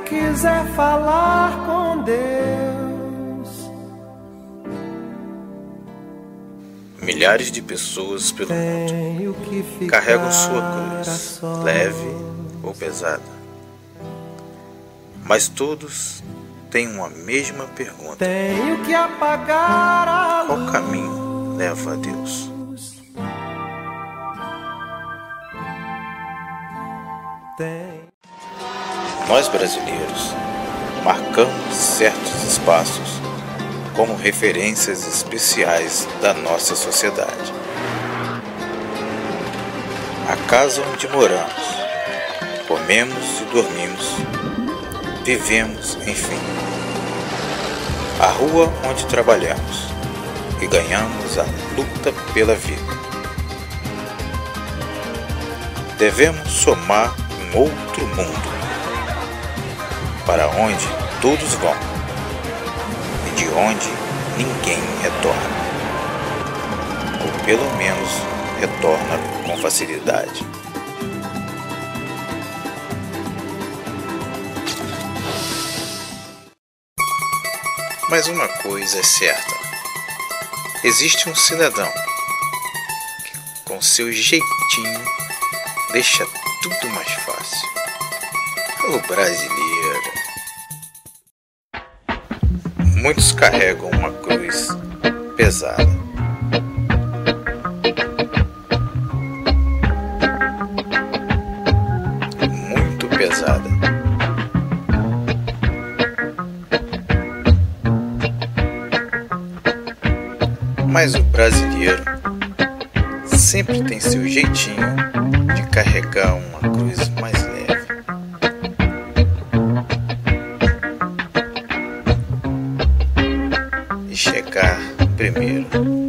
quiser falar com Deus. Milhares de pessoas pelo mundo carregam sua cruz, leve ou pesada. Mas todos têm uma mesma pergunta: Tenho que apagar a luz. qual caminho leva a Deus? Nós brasileiros marcamos certos espaços como referências especiais da nossa sociedade. A casa onde moramos, comemos e dormimos, vivemos, enfim. A rua onde trabalhamos e ganhamos a luta pela vida. Devemos somar um outro mundo, para onde todos vão e de onde ninguém retorna, ou pelo menos retorna com facilidade. Mas uma coisa é certa: existe um cidadão que, com seu jeitinho, deixa tudo mais fácil. O brasileiro. Muitos carregam uma cruz pesada. Muito pesada. Mas o brasileiro sempre tem seu jeitinho de carregar uma cruz mais leve. E chegar primeiro.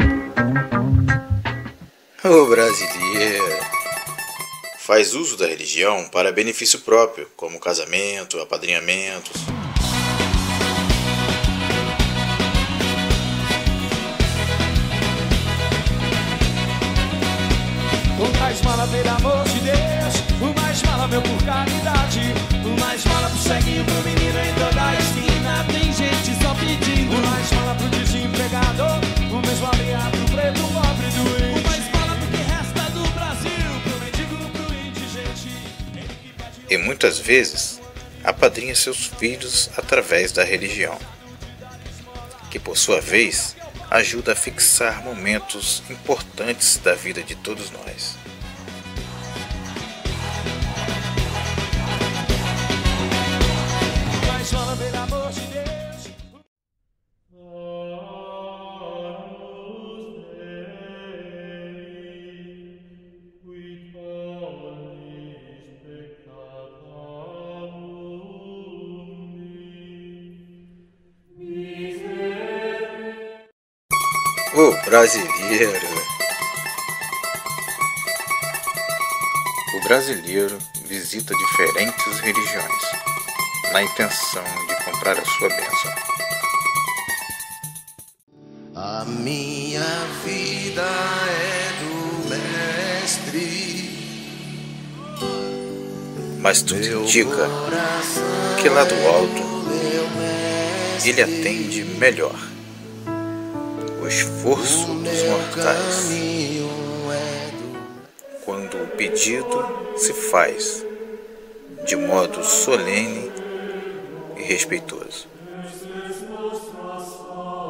O brasileiro faz uso da religião para benefício próprio, como casamento, apadrinhamentos. O mais mala pelo amor de Deus, o mais mala meu por caridade, o mais mala pro ceguinho, pro menino em toda a esquina. Tem gente só pedindo, o mais mala pro desempregado, o mesmo aliado pro preto, pobre doente. O mais mala do que resta do Brasil, pro mendigo, pro indigente. E muitas vezes apadrinha seus filhos através da religião, que por sua vez ajuda a fixar momentos importantes da vida de todos nós. O brasileiro. O brasileiro visita diferentes religiões na intenção de comprar a sua bênção. A minha vida é do Mestre, mas tudo indica que lá do alto ele atende melhor o esforço dos mortais, quando o pedido se faz de modo solene e respeitoso.